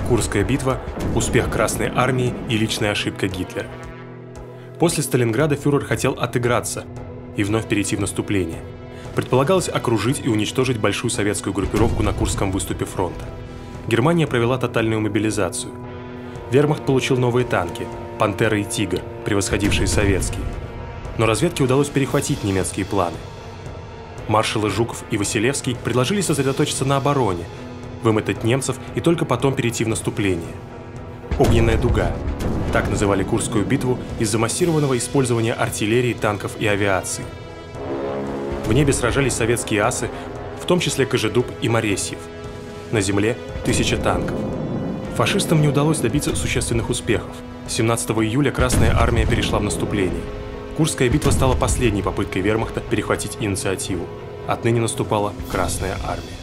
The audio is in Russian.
Курская битва, успех Красной армии и личная ошибка Гитлера. После Сталинграда фюрер хотел отыграться и вновь перейти в наступление. Предполагалось окружить и уничтожить большую советскую группировку на Курском выступе фронта. Германия провела тотальную мобилизацию. Вермахт получил новые танки «Пантера» и «Тигр», превосходившие советские. Но разведке удалось перехватить немецкие планы. Маршалы Жуков и Василевский предложили сосредоточиться на обороне, вымотать немцев и только потом перейти в наступление. «Огненная дуга» – так называли Курскую битву из-за массированного использования артиллерии, танков и авиации. В небе сражались советские асы, в том числе Кожедуб и Моресьев. На земле – 1000 танков. Фашистам не удалось добиться существенных успехов. 17 июля Красная армия перешла в наступление. Курская битва стала последней попыткой вермахта перехватить инициативу. Отныне наступала Красная армия.